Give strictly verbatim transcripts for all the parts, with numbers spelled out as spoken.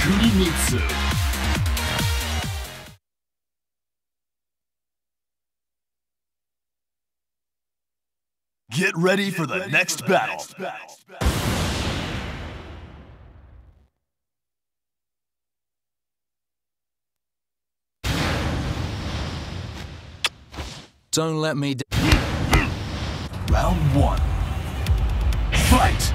Kunimitsu. Get ready for the next battle. Don't let me d- Round one. Fight!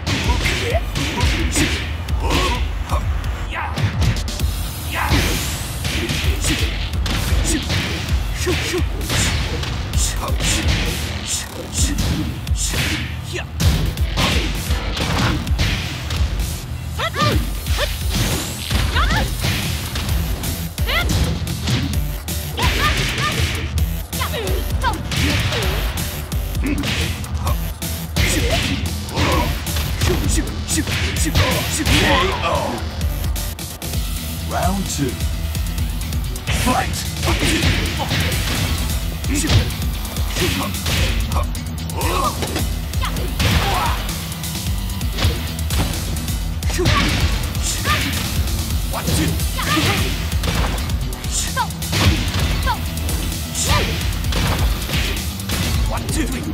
K O. Round two. Fight! One, two. One, two, three.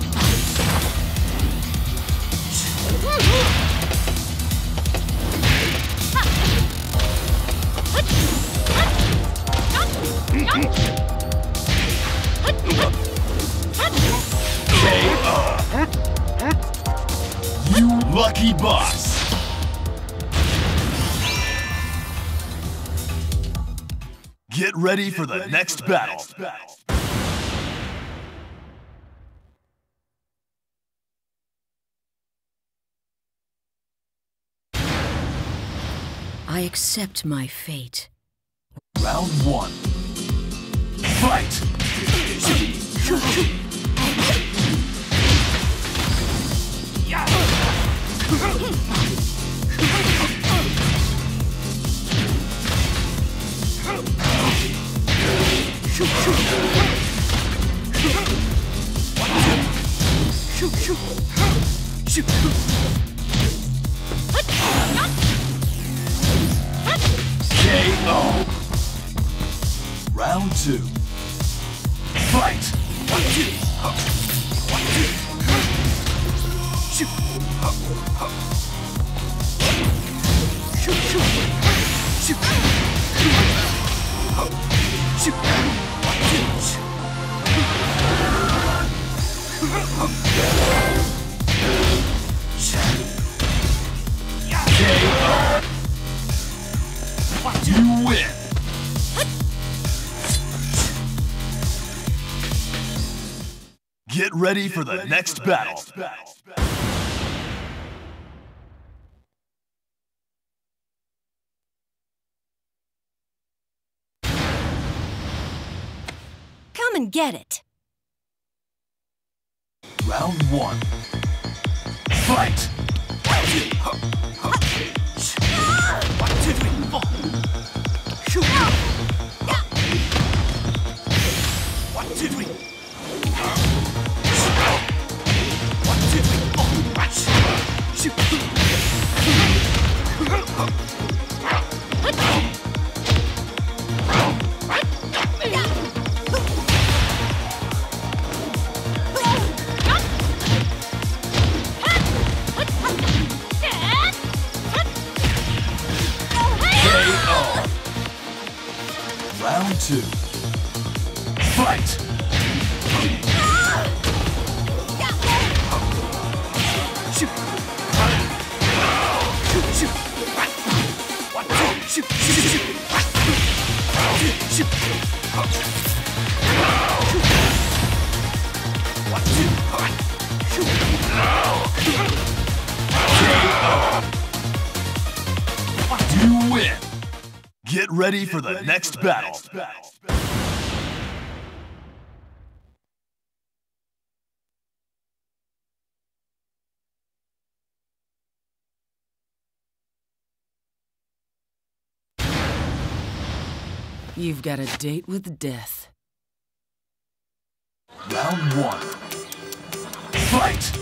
K O. You lucky boss. Get ready for the next battle. I accept my fate. Round one. Fight! K O. Round two. Fight! One, two. One, two. Shoot. Shoot, shoot. Shoot. Shoot. One, two. K O. You win. Get ready for the next battle. Come and get it. Round one. Fight! One, two, three, four. Shoot! One, two, three. One, two, three, four. Shoot! Round two. Fight! Shoot! Shoot, shoot! One, two, shoot, shoot, shoot! One, two, shoot! One, two, shoot! K O. You win! Get ready for the next battle. You've got a date with death. Round one. Fight!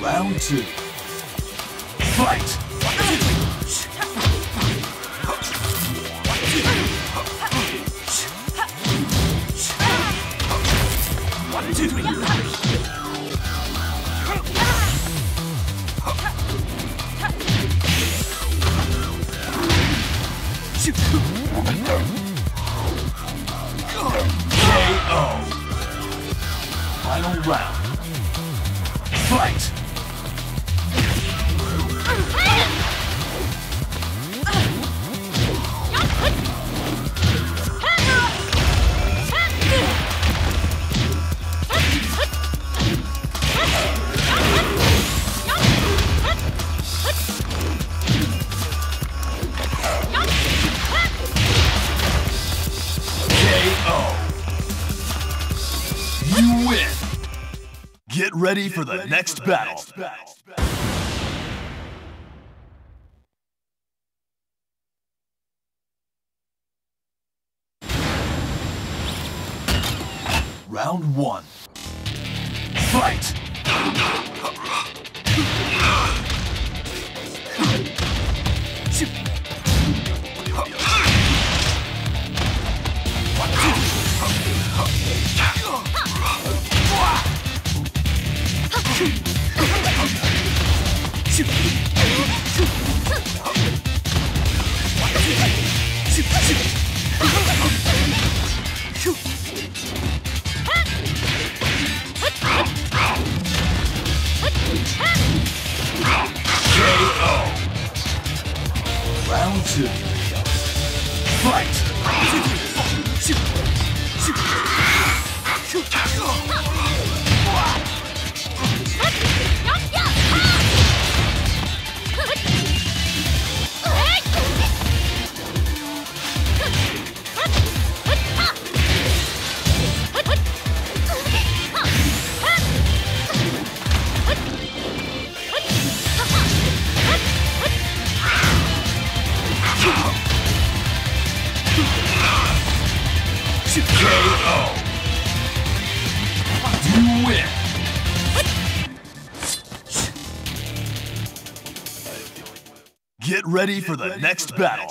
Round two. Fight! One, two, three. K O. Final round. Fight! K O. You win! Get ready for the next battle. Round one. Fight! Round two. Fight! K O. You win. Get ready for the next battle.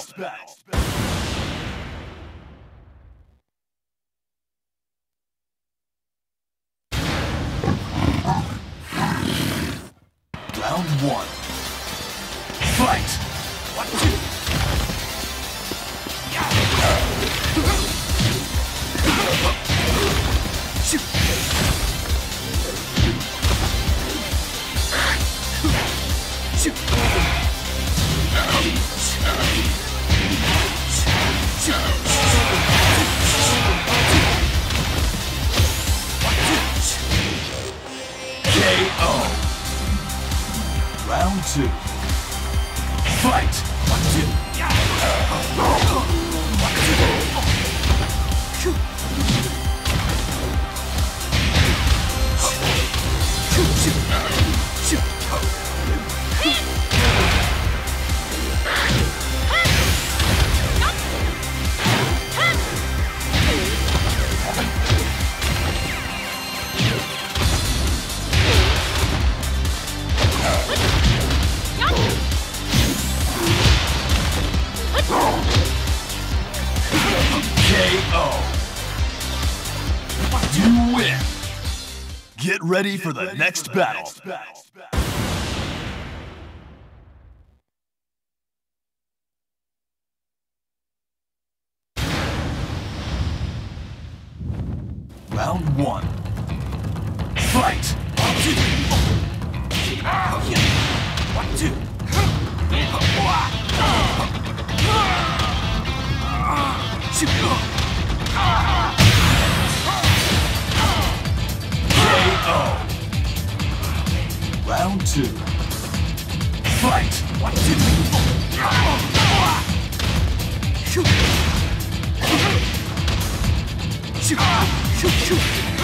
Round one. Fight! One, two. Shoot! Shoot! K O. Round two. Fight! One, two. K O. You win. Get ready for the next battle. Round one. Fight! One, two. One, two. Shoot! K O. Round two. Fight! One, two. Shoot! Shoot! Shoot! Shoot!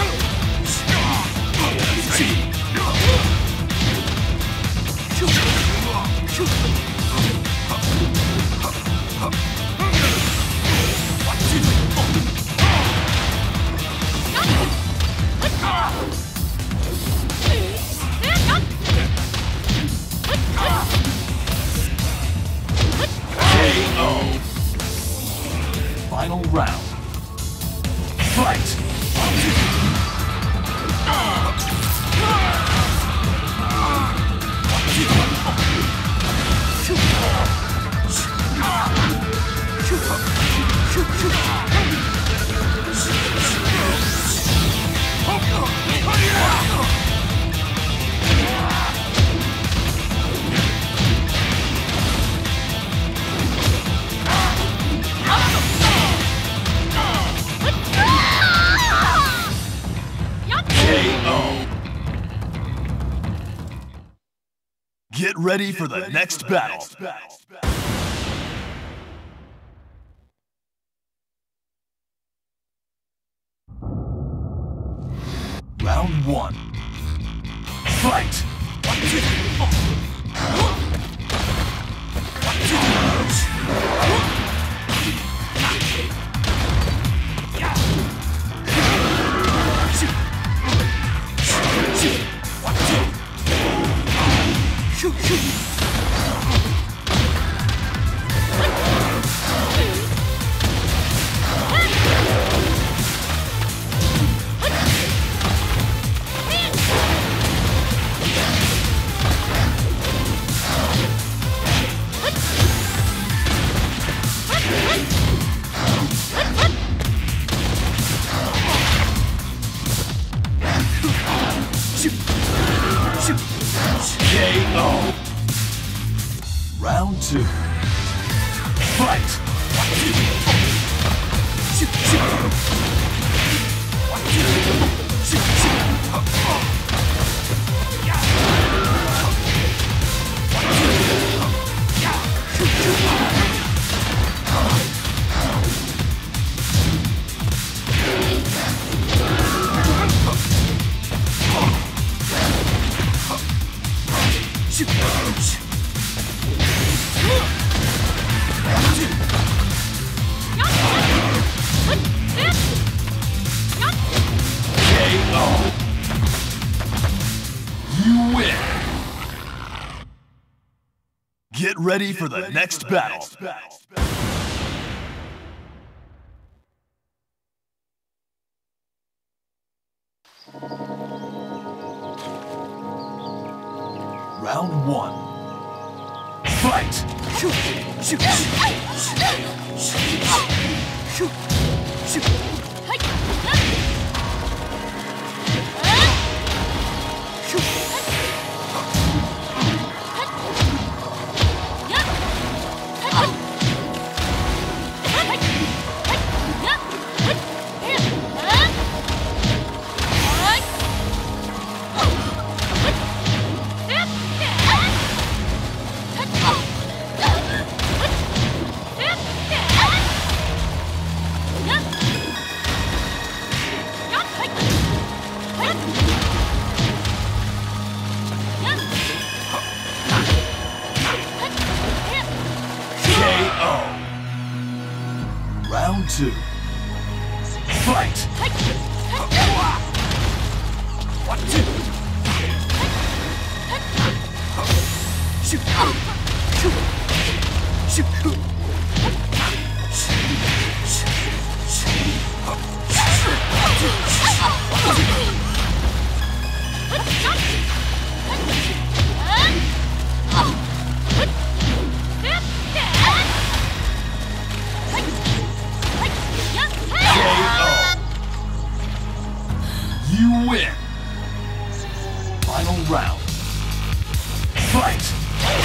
Shoot! One, two. Get ready for the next battle. Round one. Fight! K O. Round two. Fight! You win! Get ready for the next battle. Round one. Fight! Round two. Fight! One, two. Shoot! Shoot! Shoot! You win! Final round. Fight!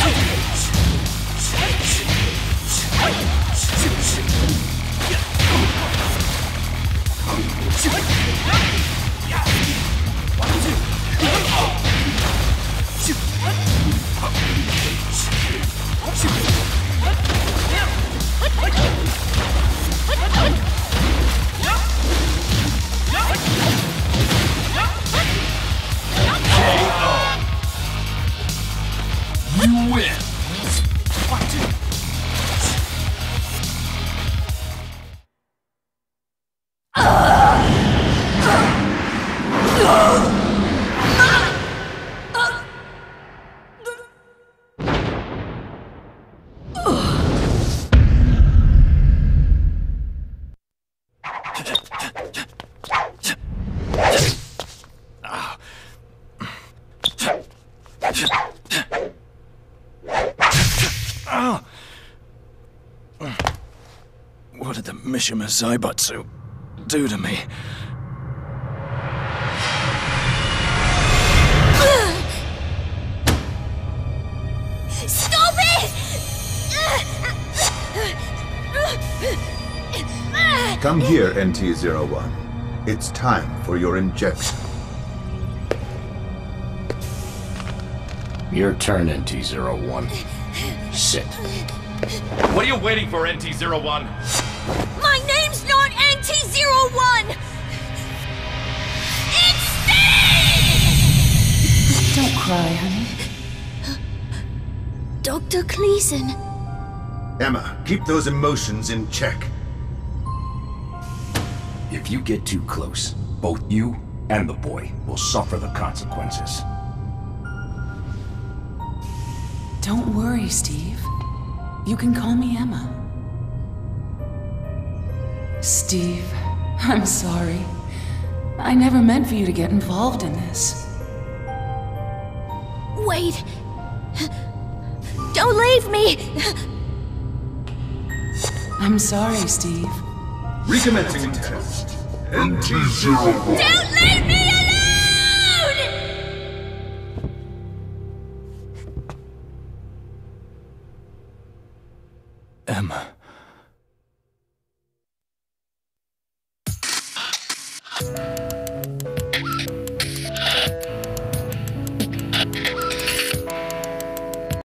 You win! What did the Mishima Zaibatsu do to me? Stop it! Come here, N T zero one. It's time for your injection. Your turn, N T zero one. Sit. What are you waiting for, N T zero one? My name's not N T zero one! It's Steve! Don't cry, honey. Doctor Cleason. Emma, keep those emotions in check. If you get too close, both you and the boy will suffer the consequences. Don't worry, Steve. You can call me Emma. Steve, I'm sorry. I never meant for you to get involved in this. Wait. Don't leave me! I'm sorry, Steve. Recommencing test. N T zero one. Don't leave me alone! Emma.